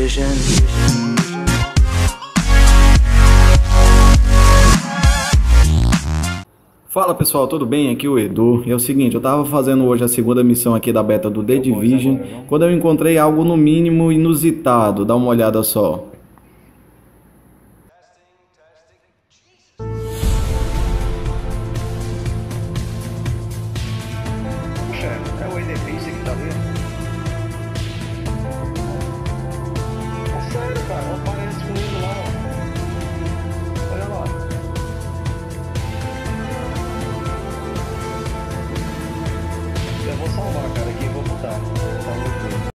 Division. Fala pessoal, tudo bem? Aqui é o Edu. E é o seguinte, eu tava fazendo hoje a segunda missão aqui da beta do The Division, quando eu encontrei algo no mínimo inusitado. Dá uma olhada só.